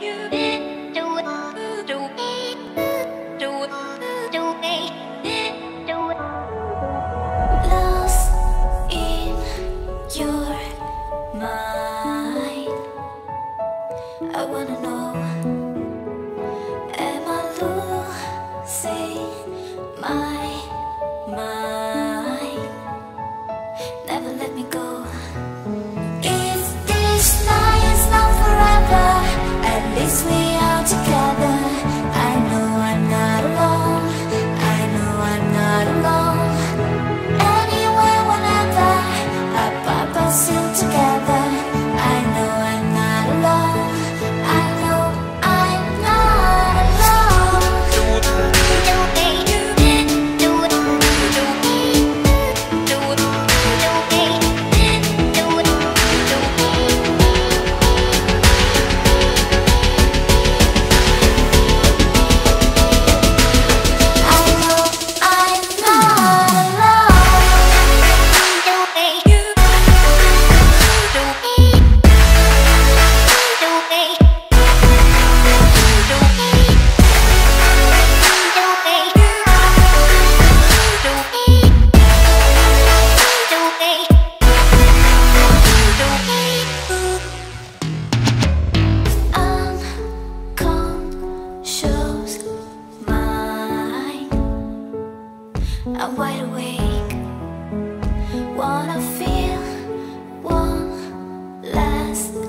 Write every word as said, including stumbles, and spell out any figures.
Lost in your mind, I wanna know, am I losing my mind? Never let me go. If this night is not forever, at least we are together. I know I'm not alone, I know I'm not alone. Anywhere, whenever, up, up, us still together. I know I'm not alone, I know I'm not alone. I'm wide awake, wanna feel one last